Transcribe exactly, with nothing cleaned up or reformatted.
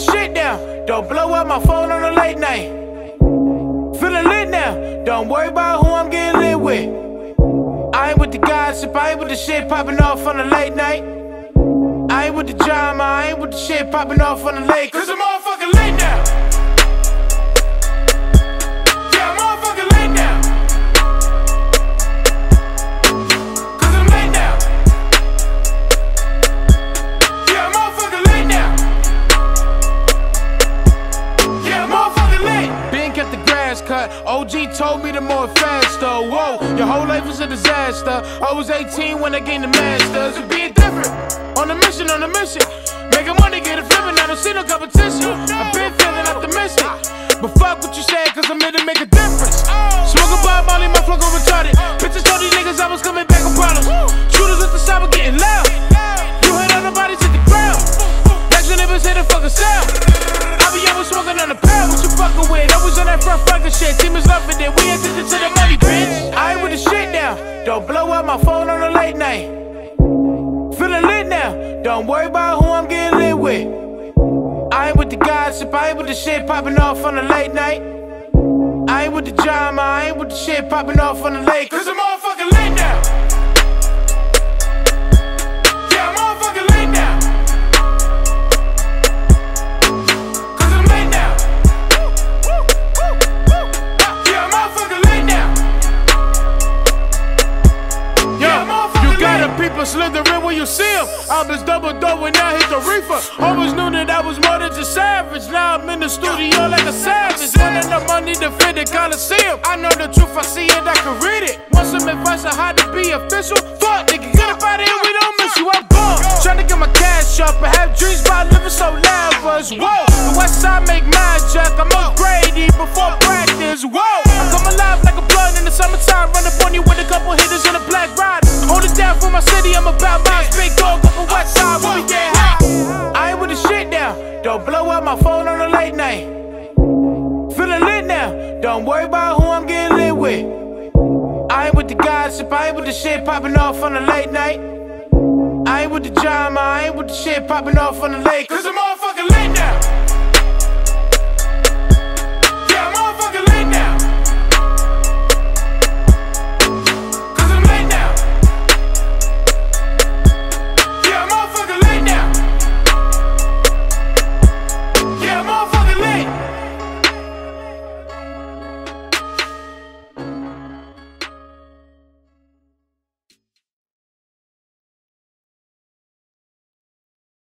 shit down. Don't blow up my phone on a late night. Feeling lit now. Don't worry about who I'm getting lit with. I ain't with the gossip, I ain't with the shit popping off on a late night. I ain't with the drama, I ain't with the shit popping off on the late. Cause I'm motherfucking late now. Yeah, I'm motherfucking late now. Cause I'm late now. Yeah, I'm motherfucking late now. Yeah, I'm motherfucking late. Ben kept the grass cut. O G told me the more faster. Whoa, your whole life was a disaster. I was eighteen when I gained the masters. It being different. On a mission, on a mission. Making money, get it flipping, I don't see no competition. I've been feeling optimistic. But fuck what you said, cause I'm here to make a difference. Smoking Bob Marley, my flow go retarded. Bitches told these niggas I was coming back on problems. Shooters at the side were getting loud. You heard all the bodies hit the ground. Next your neighbors hit the fucking sound. I be always smoking on the pound. What you fucking with? Always on that front fucking shit. Team is loving it, we addicted to the money, bitch. I ain't with the shit now. Don't blow up my phone on a late night. Feeling lit now, don't worry about who I'm getting lit with. I ain't with the gossip, I ain't with the shit popping off on the late night. I ain't with the drama, I ain't with the shit popping off on the late. Cause I'm motherfucking late now. Yeah, I'm motherfucking late now. Cause I'm late now. Yeah, I'm motherfucking late now. Yeah, you gotta people slithering when you see him. I was double dope when I hit the reefer. Always knew that I was more than just savage. Now I'm in the studio like a savage. Wanting the money to fit the Coliseum. I know the truth, I see it, I can read it. Want some advice on how to be official? Fuck, nigga, get up out of here, we don't miss you, I'm gone. Trying to get my cash up and have dreams about living so lavish. Whoa, the west side make magic. I'm upgraded before practice. Whoa, I come alive like a blood in the summertime. Run up on you with a couple hitters in a black ride. Hold it down for my city, I'm about mine. Big dog up on west side when we get high. I ain't with the shit down. Don't blow up my phone on a late night. Feeling lit now. Don't worry about who I'm getting lit with. I ain't with the gossip, I ain't with the shit popping off on a late night. I ain't with the drama, I ain't with the shit popping off on the late. Cause I'm motherfucking late now.